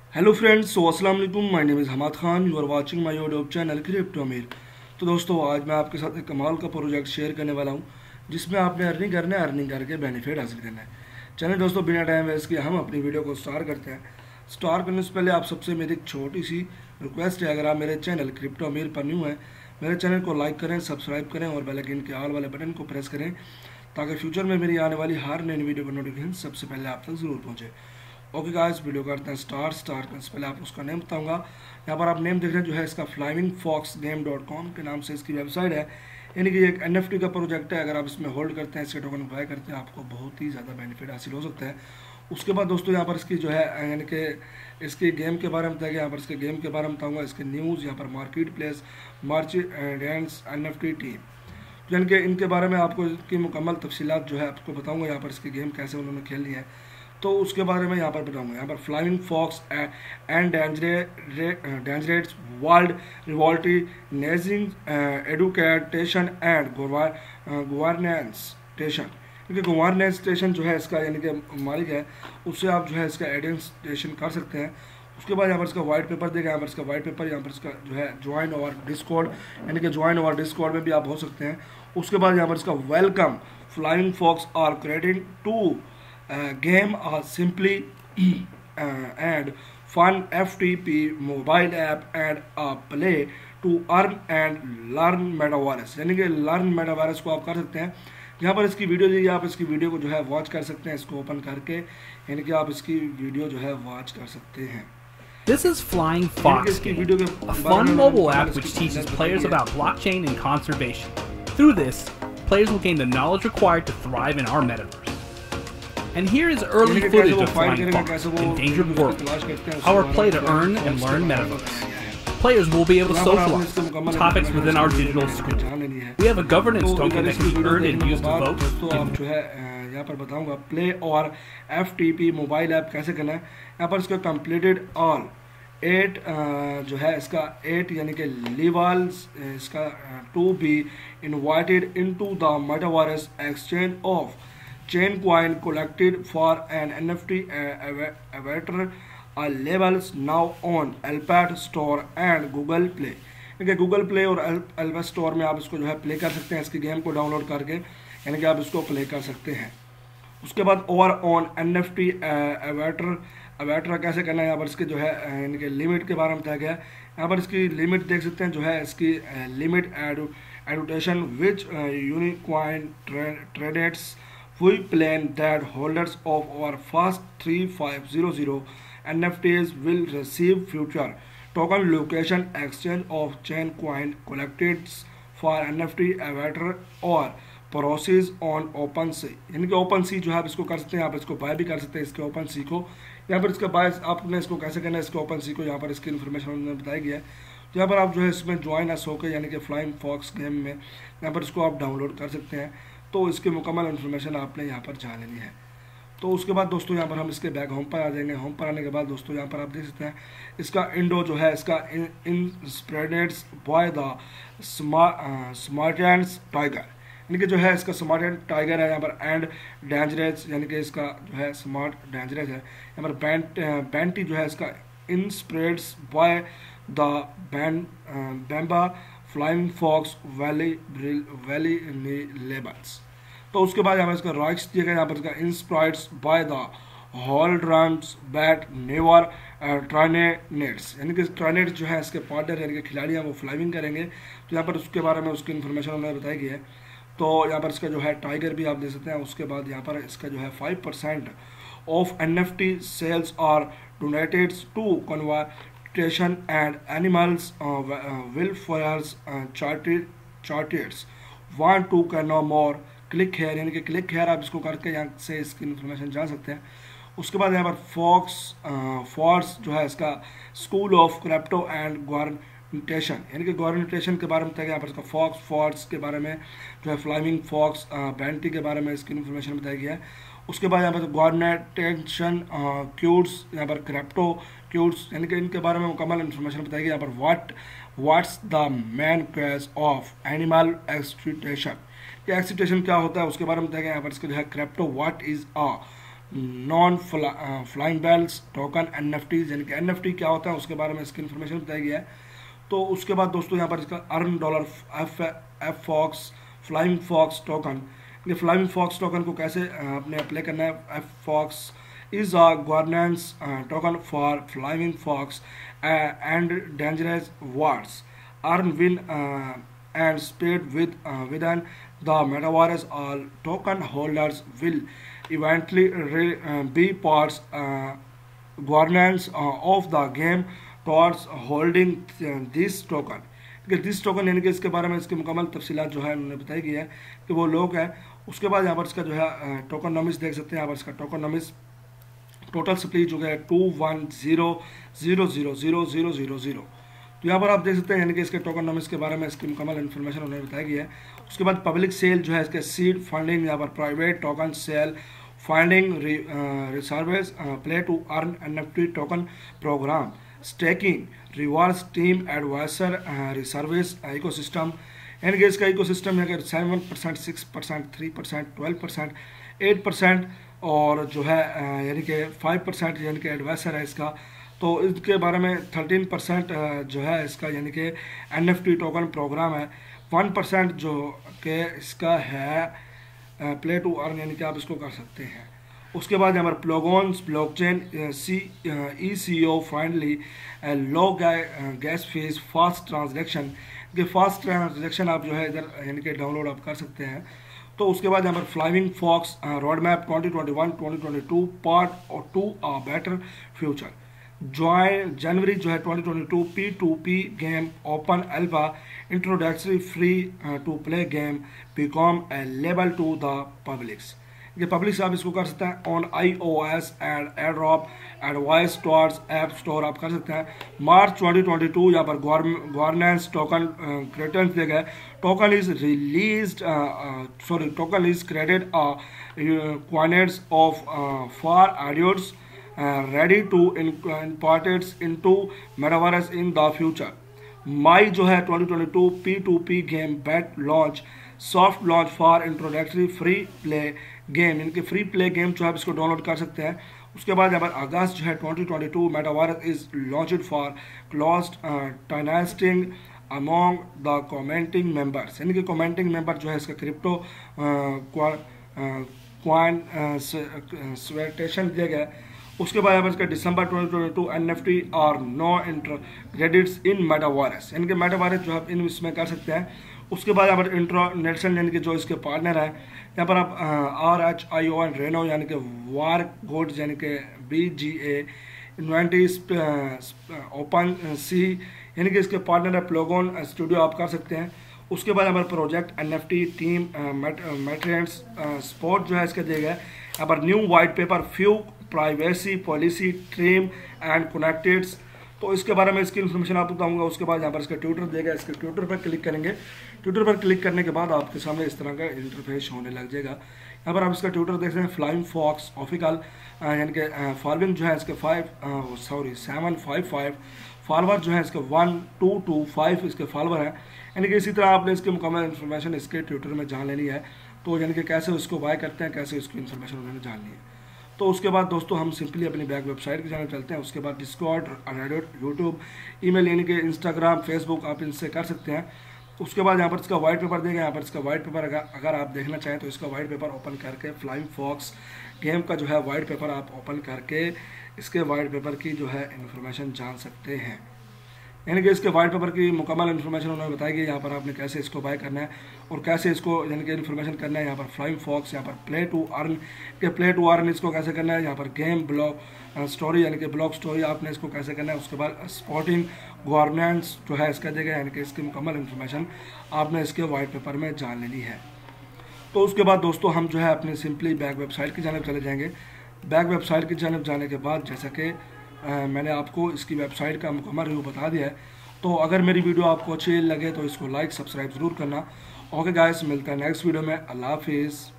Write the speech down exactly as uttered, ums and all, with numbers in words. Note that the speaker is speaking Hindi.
हेलो फ्रेंड्स, सो अस्सलाम वालेकुम। My name is Hamad Khan. You are watching my YouTube channel crypto Amir. तो दोस्तों, आज मैं आपके साथ एक कमाल का प्रोजेक्ट शेयर करने वाला हूं जिसमें आपने अर्निंग करना है, अर्निंग करके बेनिफिट हासिल करना है। चलिए दोस्तों, बिना टाइम वेस्ट किए हम अपनी वीडियो को स्टार्ट करते हैं। स्टार्ट करने से पहले आप सबसे मेरी एक छोटी सी रिक्वेस्ट है, अगर आप मेरे चैनल क्रिप्टो अमीर पर न्यू हैं, मेरे चैनल को लाइक करें, सब्सक्राइब करें और बेल आइकन के ऑल वाले बटन को प्रेस करें ताकि फ्यूचर में मेरी आने वाली हर नई वीडियो का नोटिफिकेशन सबसे पहले आप तक जरूर पहुंचे। ओके गाइस, वीडियो करते हैं स्टार्ट। स्टार्ट करने से पहले आप उसका नेम बताऊंगा। यहाँ पर आप नेम देख रहे हैं जो है इसका flying fox game dot com के नाम से इसकी वेबसाइट है। यानी कि एक एनएफटी का प्रोजेक्ट है। अगर आप इसमें होल्ड करते हैं, इसके टोकन बाय करते हैं, आपको बहुत ही ज़्यादा बेनिफिट हासिल हो सकता है। उसके बाद दोस्तों, यहाँ पर इसकी जो है यानी कि इसकी गेम के बारे में बताया गया। यहाँ पर इसके गेम के बारे में बताऊँगा, इसके न्यूज़, यहाँ पर marketplace, market and N F T team, यानी कि इनके बारे में आपको इसकी मुकम्मल तफसीलात जो है आपको बताऊँगा। यहाँ पर इसकी गेम कैसे उन्होंने खेलनी है तो उसके बारे में यहाँ पर बताऊंगा। यहाँ पर फ्लाइंग फॉक्स एंड डेंजरेट्स वर्ल्ड रिवॉल्टी नेजिंग एडुकेटेशन एंड गवर्नेंस स्टेशन, क्योंकि गवर्नेंस स्टेशन जो है इसका यानी कि मालिक है, उससे आप जो है इसका एडेंटेशन कर सकते हैं। उसके बाद यहाँ पर इसका वाइट पेपर देगा। यहाँ पर इसका वाइट पेपर, यहाँ पर इसका जो है ज्वाइन और डिस्कॉर्ड, यानी कि ज्वाइन और डिस्कॉर्ड में भी आप हो सकते हैं। उसके बाद यहाँ पर इसका welcome flying fox are credit to Uh, game are simply uh, and fun F T P mobile app and a play to earn and learn metaverse, यानी कि learn metaverse को आप कर सकते हैं। यहाँ पर इसकी वीडियो दी, आप इसकी वीडियो को जो है वॉच कर सकते हैं, इसको ओपन करके, यानी कि आप इसकी वीडियो जो है वॉच कर सकते हैं। This is Flying Fox Game, a fun mobile app which teaches players about blockchain and conservation. Through this, players will gain the knowledge required to thrive in our metaverse. And here is early footage of Flying Fox, Endangered World, our play to earn and learn metaverse. Players will be able to socialize topics within our digital school. We have a governance token that can be earned and used to vote. जो है यहाँ पर बताऊंगा प्ले और F T P mobile app कैसे करना है। यहाँ पर इसका कंप्लीटेड ऑल एट जो है इसका एट यानी कि लेवल्स इसका to be invited into the metaverse exchange of chain coin collected for an N F T avatar are labels now on Alpad Store and Google Play। देखिए गूगल प्ले और अल्पा स्टोर में आप इसको जो है प्ले कर सकते हैं, इसकी गेम को डाउनलोड करके, यानी कि आप इसको प्ले कर सकते हैं। उसके बाद over on N F T avatar avatar कैसे करना है। यहाँ पर इसके जो है यानी कि लिमिट के बारे में बताया गया है। यहाँ पर इसकी लिमिट देख सकते हैं, जो है इसकी लिमिट एडुटेशन विच यूनिकॉइन ट्रेडेट्स we plan that holders of our first three five zero zero N F Ts will receive future token location exchange of chain coin collected for N F T avatar और प्रोसेस ऑन ओपन सी, यानी कि ओपन सी जो है आप इसको कर सकते हैं, आप इसको बाय भी कर सकते हैं इसके ओपन सी को। यहाँ पर इसका बाय आपने इसको कैसे करना है, इसके ओपन सी को, यहाँ पर इसकी इन्फॉर्मेशन उन्होंने बताई गया है। तो यहाँ पर आप जो है इसमें ज्वाइन एस होकर, यानी कि फ्लाइंग फॉक्स गेम में यहाँ पर इसको आप डाउनलोड कर सकते हैं। तो इसकी मुकम्मल इन्फॉर्मेशन आपने यहाँ पर जान लेनी है। तो उसके बाद दोस्तों यहाँ पर हम इसके बैक होम पर आ जाएंगे। होम पर आने के बाद दोस्तों यहाँ पर आप देख सकते हैं इसका इंडो जो है इसका inspired by the smart and tiger, यानी कि जो है इसका स्मार्ट एंड टाइगर है। यहाँ पर एंड डेंजरस, यानी कि इसका जो है स्मार्ट डेंजरस है। यहाँ पर बैंट बैंटी जो है इसका इंस्प्रेड्स बाय द बैन बैम्बा flying fox valley valley labels. तो उसके बाद यहाँ पर इसका राइट्स दिया गया। यहाँ पर इसका inspired by the hall drums bat never ट्राइनेट्स, यानी कि ट्राइनेट जो है इसके पार्टनर यानी कि खिलाड़ी हैं वो फ्लाइंग करेंगे। तो यहाँ पर उसके बारे में उसकी इन्फॉर्मेशन उन्होंने बताई गई है। तो यहाँ पर इसका जो है टाइगर भी आप देख सकते हैं। उसके बाद यहाँ पर इसका जो है five percent of N F T sales are donated to conservation and animals welfares चार्टेड चार्टेड्स want to can no more click here, यानी कि क्लिक हेयर आप इसको करके यहाँ से इसकी इन्फॉर्मेशन जान सकते हैं। उसके बाद यहाँ पर फॉक्स फॉर्स जो है इसका स्कूल ऑफ क्रिप्टो एंड गवर्नेंटेशन, यानी कि गवर्नेंटेशन के बारे में बताया गया। यहाँ पर इसका फॉक्स फॉर्स के बारे में जो है फ्लाइंग फॉक्स बैंटी के बारे में इसकी इन्फॉर्मेशन बताई गई है। उसके बाद यहाँ पर गवर्नेंटेशन क्यूट्स, यहाँ पर क्रिप्टो क्यूट्स, यानी कि इनके बारे में मुकम्मल इन्फॉर्मेशन बताई गई। यहाँ पर what what's the main case of animal exploitation, कि एक्सप्लॉयटेशन क्या होता है उसके बारे में बताया गया। यहाँ पर इसका जो है crypto what is a non flying bells token N F Ts, यानी कि एन एफ टी क्या होता है उसके बारे में इसकी इन्फॉर्मेशन बताई गई है। तो उसके बाद दोस्तों यहाँ पर इसका earn dollar F F fox flying fox token, ये फ्लाइंग फॉक्स टोकन को कैसे आपने अप्लाई करना है। F fox is a governance uh, token for flying fox uh, and dangerous wards. Earn, win, uh, and speed with uh, within the metaverse. All token holders will eventually re, uh, be parts uh, governance uh, of the game towards holding th- this token. This token यानी कि इसके बारे में इसकी मुकम्मल तफसीलात जो है उन्होंने बताई गई है कि वो लोग हैं। उसके बाद यहाँ पर इसका जो है टोकनोमिक्स देख सकते हैं। यहाँ पर इसका टोकनोमिक्स टोटल सप्लाई जो है two one zero zero zero zero zero zero zero. तो यहाँ पर आप देख सकते हैं यानी कि इसके टोकनोमिक्स के बारे में इसकी मुकम्मल इन्फॉर्मेशन उन्होंने बताई गई है। उसके बाद पब्लिक सेल जो है इसके सीड फंडिंग, यहाँ पर private token sale funding reserves play to earn N F T token program staking rewards team advisor reserves ecosystem, यानी कि इसका इको सिस्टम है कि seven percent six percent three percent twelve percent eight percent और जो है यानी कि फाइव परसेंट यानी कि एडवाइसर है इसका। तो इसके बारे में थर्टीन परसेंट जो है इसका यानी कि N F T token program है। वन परसेंट जो कि इसका है प्ले टू अर्न, यानी कि आप इसको कर सकते हैं। उसके बाद यहाँ पर Polygon's blockchain C E C O finally low gas fees fast transaction, कि फास्ट ट्रांजैक्शन आप जो है इधर यानी कि डाउनलोड आप कर सकते हैं। तो उसके बाद यहाँ पर flying fox road map twenty twenty one twenty twenty two part और to a better future join January जो है twenty twenty two P to P game open alpha introductory free to play game become a label to the publics, ये पब्लिक से आप इसको कर सकते हैं on I O S and Android advice stores app store आप कर सकते हैं। मार्च ट्वेंटी ट्वेंटी टू यहाँ पर गवर्नेंस टोकन क्रेडिट दिए गए। Token is released sorry token is credit quantities of for audios ready to imported into metaverse in the future. May जो है twenty twenty two P to P game beta launch soft launch for introductory free play game, इनके फ्री प्ले गेम जो है इसको डाउनलोड कर सकते हैं। उसके बाद यहाँ पर अगस्त जो है twenty twenty two metaverse is launched for closed testing among the commenting members, यानी कि कमेंटिंग मेंबर जो है इसका क्रिप्टो क्वाइन स्वेटेशन दिया गया। उसके बाद यहाँ पर इसका दिसंबर twenty twenty two N F T और no inter credits in metaverse, यानी कि मेटावर्स जो आप इन इसमें कर सकते हैं। उसके बाद यहाँ पर इंटरनेशनल यानी कि जो इसके पार्टनर हैं यहाँ पर आप R H I O N रेनो यानी कि वार गोड्स यानी कि बी जी ए इन्वेंटी ओपन सी यानी कि इसके पार्टनर है प्लोगॉन स्टूडियो आप कर सकते हैं। उसके बाद यहाँ पर project N F T team मेट्रेंट्स स्पोर्ट जो है इसके दिए गए। यहाँ पर new white paper few privacy policy ट्रीम एंड कनेक्टेड्स, तो इसके बारे में इसकी इन्फॉर्मेशन आपको बताऊंगा। उसके बाद यहाँ पर इसका ट्विटर देगा, इसके ट्विटर पर क्लिक करेंगे। ट्विटर पर क्लिक करने के बाद आपके सामने इस तरह का इंटरफेस होने लग जाएगा। यहाँ पर आप इसका ट्विटर देख सकते हैं फ्लाइंग फॉक्स ऑफिकल, यानी कि फॉलोइंग जो है इसके five sorry seven five five follower जो है इसके वन टू टू फाइव इसके फॉलोवर हैं, यानी कि इसी तरह आपने इसकी मुकम्मल इन्फॉर्मेशन इसके ट्विटर में जान लेनी है। तो यानी कि कैसे उसको बाय करते हैं, कैसे उसकी इन्फॉर्मेशन उन्होंने जाननी है। तो उसके बाद दोस्तों हम सिंपली अपनी बैक वेबसाइट की जानब चलते हैं। उसके बाद डिस्कॉर्ड, रेडिट, यूट्यूब, ईमेल यानी कि इंस्टाग्राम, फेसबुक आप इनसे कर सकते हैं। उसके बाद यहाँ पर इसका वाइट पेपर देगा। यहाँ पर इसका वाइट पेपर अगर अगर आप देखना चाहें तो इसका वाइट पेपर ओपन करके फ्लाइंग फॉक्स गेम का जो है वाइट पेपर आप ओपन करके इसके वाइट पेपर की जो है इन्फॉर्मेशन जान सकते हैं, यानी कि इसके वाइट पेपर की मुकम्मल इन्फॉर्मेशन उन्होंने बताई गई। यहाँ पर आपने कैसे इसको बाय करना है और कैसे इसको यानी कि इन्फॉर्मेशन करना है। यहाँ पर फ्लाइंग फॉक्स, यहाँ पर प्ले टू अर्न के प्ले टू अर्न इसको कैसे करना है। यहाँ पर गेम ब्लॉक स्टोरी यानी कि ब्लॉक स्टोरी आपने इसको कैसे करना है। उसके बाद स्पोर्टिंग गवर्नेंस जो है इसका देगा, यानी कि इसकी मुकम्मल इन्फॉर्मेशन आपने इसके वाइट पेपर में जान लेनी है। तो उसके बाद दोस्तों हम जो है अपनी सिंपली बैक वेबसाइट की जानब चले जाएंगे। बैक वेबसाइट की जानब जाने के बाद जैसा कि मैंने आपको इसकी वेबसाइट का मुकम्मल रिव्यू बता दिया है, तो अगर मेरी वीडियो आपको अच्छी लगे तो इसको लाइक सब्सक्राइब ज़रूर करना। ओके गाइस, मिलता है नेक्स्ट वीडियो में। अल्लाह हाफिज़।